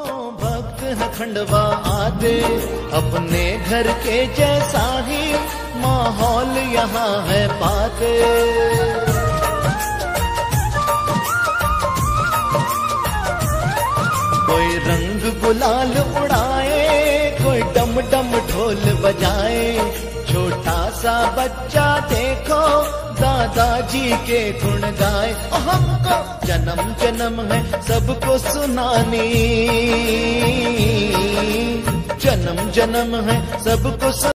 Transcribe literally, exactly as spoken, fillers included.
भक्त है खंडवा आते, अपने घर के जैसा ही माहौल यहाँ है पाते। कोई रंग गुलाल उड़ाए, कोई डम डम ढोल बजाए, छोटा सा बच्चा देखो दादाजी के गुण गाए। हमको जन्म जन्म है सबको सुनानी, जन्म जन्म है सबको